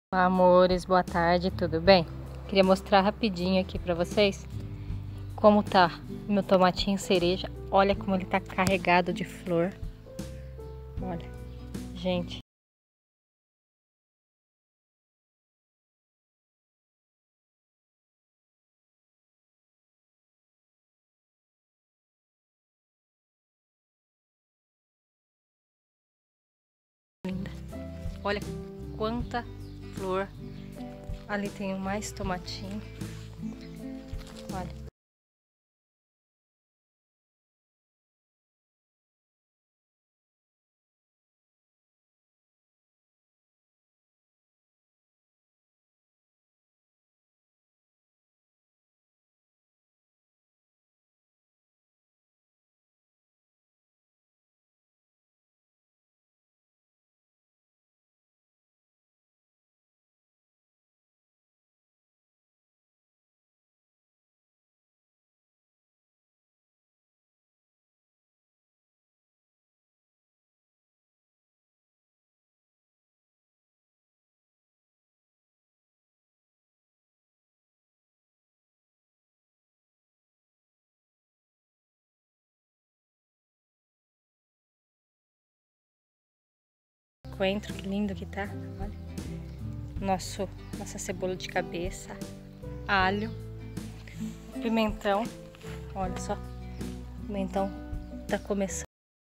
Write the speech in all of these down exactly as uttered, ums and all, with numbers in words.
Amores, boa tarde, tudo bem? Queria mostrar rapidinho aqui pra vocês como tá meu tomatinho cereja. Olha como ele tá carregado de flor. Olha, gente. Linda. Olha quanta flor. Ali tem mais tomatinho. Olha. Coentro, que lindo que tá. Olha. Nosso, nossa cebola de cabeça. Alho. Pimentão. Olha só. Pimentão tá começando.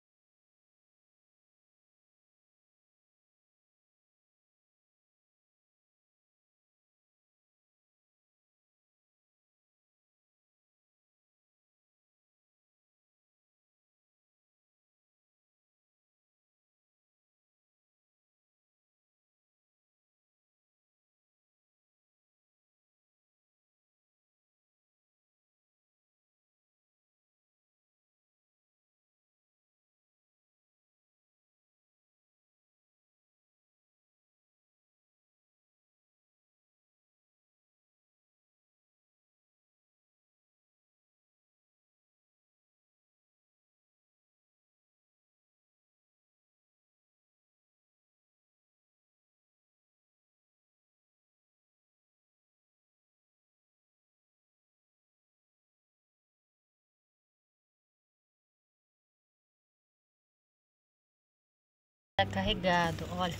Tá carregado, olha.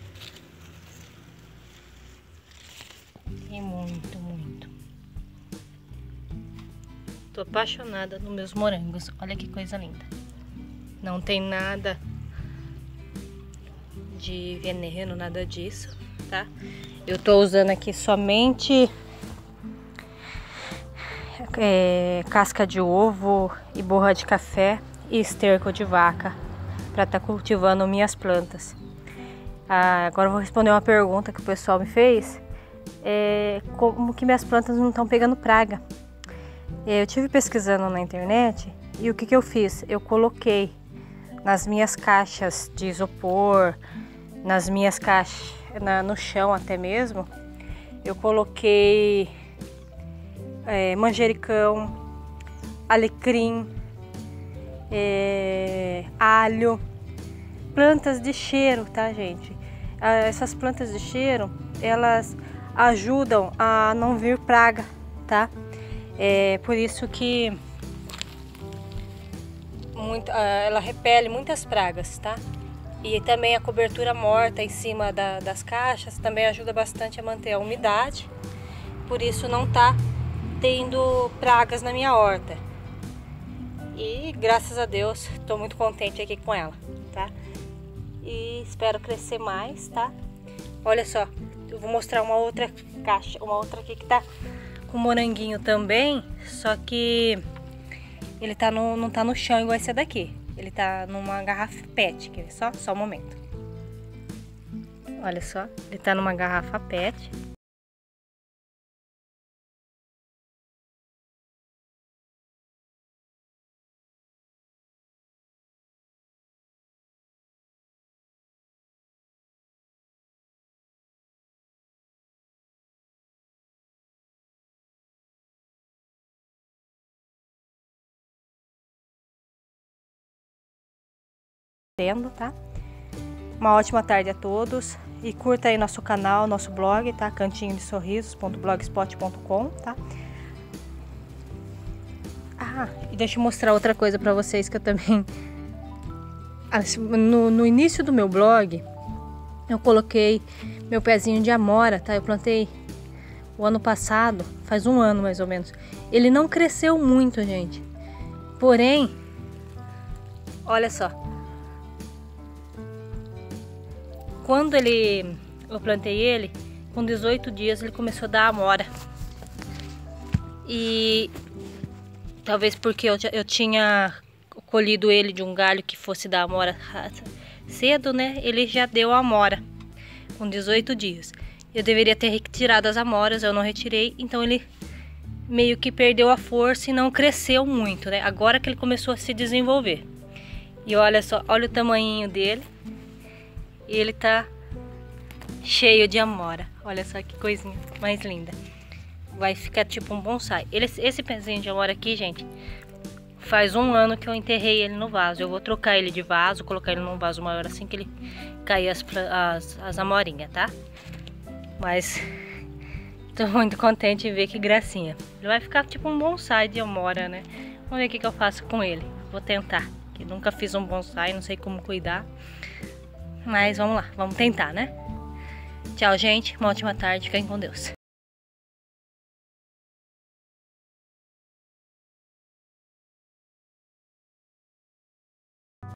Tem muito, muito. Tô apaixonada nos meus morangos. Olha que coisa linda. Não tem nada de veneno, nada disso, tá? Eu tô usando aqui somente é, casca de ovo e borra de café e esterco de vaca para estar tá cultivando minhas plantas. Ah, agora eu vou responder uma pergunta que o pessoal me fez. É, como que minhas plantas não estão pegando praga? Eu tive pesquisando na internet e o que que eu fiz? Eu coloquei nas minhas caixas de isopor, nas minhas caixas, na, no chão até mesmo, eu coloquei é, manjericão, alecrim, é, alho, plantas de cheiro, tá, gente? Essas plantas de cheiro, elas ajudam a não vir praga, tá? É por isso que muito, ela repele muitas pragas, tá? E também a cobertura morta em cima da, das caixas também ajuda bastante a manter a umidade. Por isso não tá tendo pragas na minha horta. E graças a Deus tô muito contente aqui com ela, tá? E espero crescer mais, tá? Olha só, eu vou mostrar uma outra caixa, uma outra aqui que tá com moranguinho também, só que ele tá no, não tá no chão igual esse daqui. Ele tá numa garrafa pet, quer ver só? Só um momento. Olha só, ele tá numa garrafa pet. Tá? Uma ótima tarde a todos E curta aí nosso canal, nosso blog, tá? cantinho de sorrisos ponto blogspot ponto com, tá? Ah, e deixa eu mostrar outra coisa pra vocês que eu também... No, no início do meu blog, eu coloquei meu pezinho de amora, tá? Eu plantei o ano passado, faz um ano mais ou menos. Ele não cresceu muito, gente. Porém, olha só. Quando ele, eu plantei ele, com dezoito dias ele começou a dar amora. E talvez porque eu, eu tinha colhido ele de um galho que fosse dar amora cedo, né? Ele já deu amora com dezoito dias. Eu deveria ter retirado as amoras, eu não retirei, então ele meio que perdeu a força e não cresceu muito, né? Agora que ele começou a se desenvolver. E olha só, olha o tamanhinho dele. Ele tá cheio de amora. Olha só que coisinha mais linda. Vai ficar tipo um bonsai. Ele, esse pezinho de amora aqui, gente, faz um ano que eu enterrei ele no vaso. Eu vou trocar ele de vaso, colocar ele num vaso maior assim que ele cair as, as, as amorinhas, tá? Mas tô muito contente de ver que gracinha. Ele vai ficar tipo um bonsai de amora, né? Vamos ver o que, que eu faço com ele. Vou tentar. Eu nunca fiz um bonsai, não sei como cuidar. Mas vamos lá, vamos tentar, né? Tchau, gente. Uma ótima tarde. Fiquem com Deus.